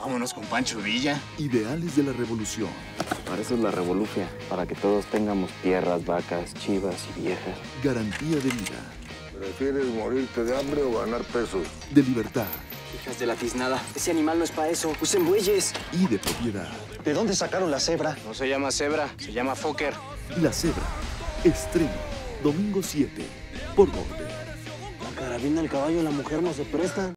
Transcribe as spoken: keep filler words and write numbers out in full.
Vámonos con Pancho Villa. Ideales de la revolución. Para eso es la revolución, para que todos tengamos tierras, vacas, chivas y viejas. Garantía de vida. ¿Prefieres morirte de hambre o ganar pesos? De libertad. Hijas de la tiznada, ese animal no es para eso. Usen bueyes. Y de propiedad. ¿De dónde sacaron la cebra? No se llama cebra, se llama Fokker. La cebra. Estreno. Domingo siete. Por Borde. La carabina del caballo y la mujer no se prestan.